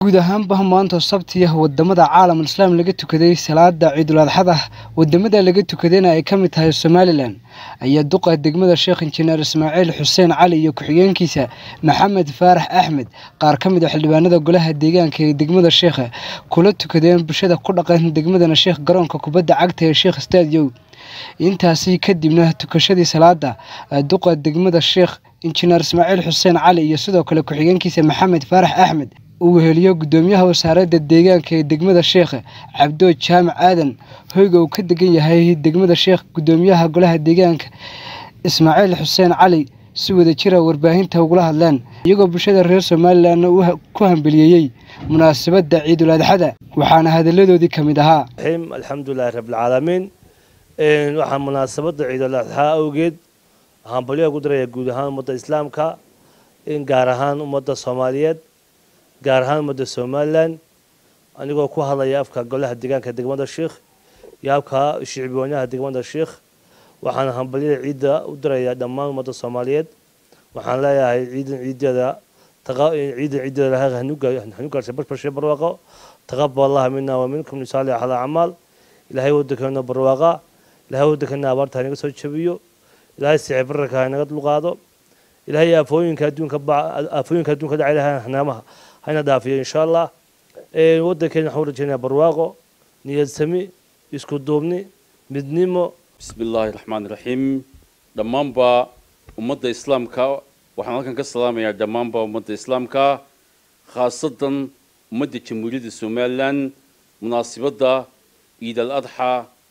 guud ahaanba maanta sabti ah wadamada caalamka islaam laga tukaday salaada Ciidul Adha wadamada laga tukadayna ay kamid tahay Somaliland ayaa duqa degmada Sheekh Injineer Ismaaciil Xuseen Cali iyo ku-xigeenkiisa Maxamed Faarax Axmed qaar kamid ah xildhibaanada golaha deegaanka ee degmada Sheekh kula tukadeen bulshada ku dhaqan degmada Sheekh garoonka kubadda cagta ee Sheekh Stadium intaasi kadibna tukashadii salaada duqa degmada Sheekh Injineer Ismaaciil Xuseen Cali iyo sidoo kale ku-xigeenkiisa Maxamed Faarax Axmed uu heliyo gudoomiyaha wasaaradda deegaanka ee degmada Sheekh Cabdo Jaamac Aadan hoyga uu ka degan yahay degmada Sheekh gudoomiyaha golaha deegaanka Ismaaciil Xuseen Cali si wada jira warbaahinta uga hadlaan iyagoo bulshada reer Somaliland ku hambaliyay munaasabadda Ciidul Adha waxaana hadaladoodii kamid ahaa alxamdulillaah rabbil caalamiin waxaan munaasabadda Ciidul Adha awgeed hambaliyo ugu diray guud ahaan ummadda islaamka gaar ahaan ummadda Soomaaliyeed gaar ahaan ummadda Somaliland anigoo ku hadlaya afka golaha deegaanka degmada Sheekh yaabka shicibweynaha degmada Sheekh waxaan hambaliyada ciida u diraya dhammaan ummadda Soomaaliyeed waxaan leeyahay ciidada hanuuga bashbashe barwaaqo taqabbal Allah minna wa minkum salih ala amal ilaahay wadakana barwaaqa ilaahay wadakana abaarta inaga soo jabiyo ilaahay sicib baraka inaga dulqaado ilaahay afooyinka adduunka dhacay hanaamaha hayna dhaafiyo insha Allah wadankeena waxaan rajaynayaa barwaaqo niyad sami isku duubni midnimo bismillaahir rahmaanir rahiim dhammaanba ummadda islaamka waxaan halkan ka salaamayaa dhammaanba ummadda islaamka khaasatan ummadda jamhuuriyadda Somaliland munaasabadda Ciidul Adha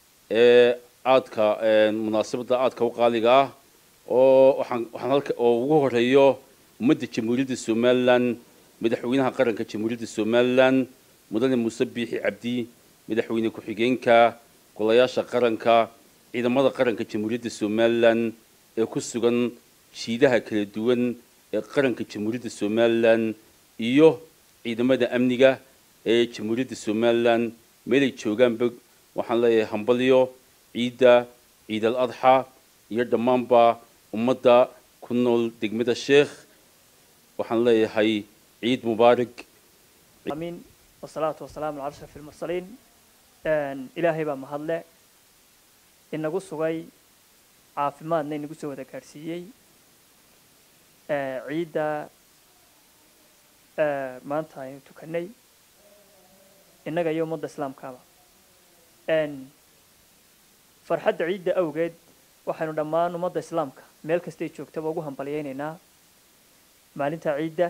munaasabadda aadka u qaaliga ah oo waxaan halka ugu horeeyo ummadda jamhuuriyadda Somaliland madaxweynaha qaranka jamhuuriyadda Somaliland mudane Muuse Biixi Cabdi madaxweyne ku-xigeenka golayaasha qaranka ciidamada qaranka jamhuuriyadda Somaliland ee ku sugan shiidaha kala duwan ee qaranka jamhuuriyadda Somaliland iyo ciidamada amniga ee jamhuuriyadda Somaliland meel ay joogaanba waxaan leeyahay hambaliyo Ciidul Adha iyo dhammaanba ummadda ku nool degmada Sheekh waxaan leeyahay عيد مبارك آمين والصلاة والسلام على أشرف المرسلين إلهي بمهلا إن قصوي عافمات نين قصوي ذكرسيي عيد ما أنتهي تكني إنك يوم مد إسلام كذا فرحة عيد أوجد وحنو دمان مد إسلام ك ملك استيجوك تبغوهم بلييننا مالنت عيد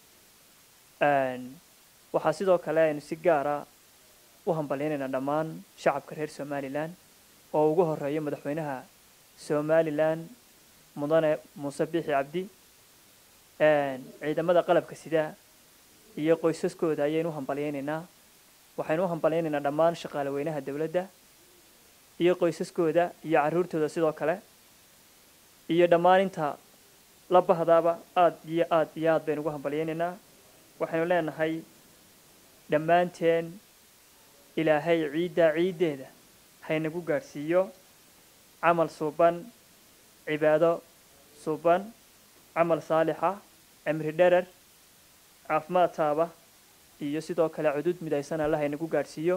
waxaa sidoo kale aynu si gaar ah u hambalyeynayna dhammaan shacabka reer Somaliland oo ugu horeeyo madaxweynaha Somaliland mudane Muuse Biixi Cabdi ciidamada qalabka sida iyo qoysaskooda ayaynu hambalyeynayna waxaynu hambalyeynayna dhammaan shaqaaleynaha dawladda iyo qoysaskooda iyo caruurtooda sidoo kale iyo dhammaan inta la bahdaba aad baynu ugu hambalyeynayna waxaynu leenahay dhammaanteen ilaahay ciideeda haynagu gaarsiiyo camal suuban cibaado suuban camal saalixa amri dherer caafimaad taaba iyo sidoo kale cudud midaysan Allah haynagu gaarsiiyo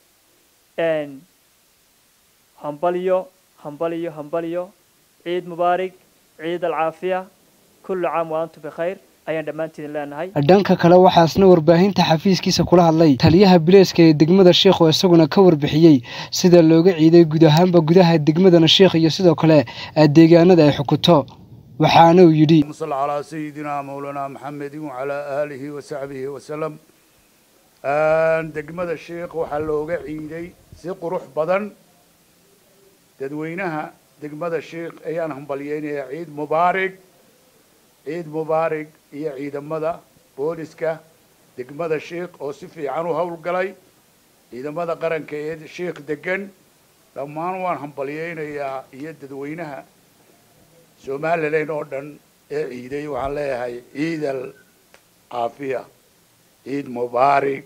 hambaliyo ciid mubaarak ciid alcaafiya kullu caam wa antum bikhayr ayaan dhamaantiin leenahay dhanka kale waxaasna warbaahinta xafiiskiisa kula hadlay taliyaha bileeska ee degmada Sheekh oo isaguna ka warbixiyay sida looga ciiday guud ahaanba gudaha degmada Sheekh iyo sidoo kale deegaanada ay xukuto waxaana uu yiri sallallahu ala sayidina mawlana Muhammad wa ala alihi wa sahbihi wa sallam degmada Sheekh waxa looga ciiday si qurux badan dadweynaha degmada Sheekh ayaan hambalyeynaya ciid mubaarak عيد مبارك هي عيد مدى بوليسكا دقمدى الشيخ أو سفي عنو هول قلي عيد مدى قرن كيد الشيخ دقن لما نوان همبليين هي يددوينها سومال لين أردن عيدي وعليها عيد العافية عيد مبارك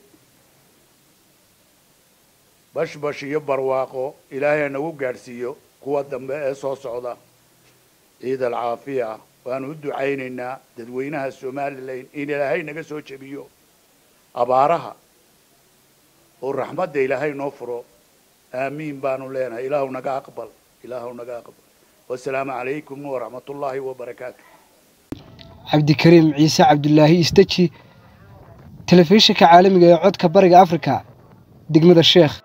باش يبر واقو إلهي نوو قارسيو قوة دنبا إيسو صعودة عيد العافية وأنا ودو عيننا ددوينها السومال لين إن إلهي نقصو جبيو abaaraha oo raxmadda ilaahay noo furo aamiin baanu leenahay ilaahu naga aqbal wassalaamu calaykum waraxmatullaahi wabarakaatu cabdikariim ciise cabdulaahi istaji telefishinka caalamiga ee codka bariga afrika degmada sheekh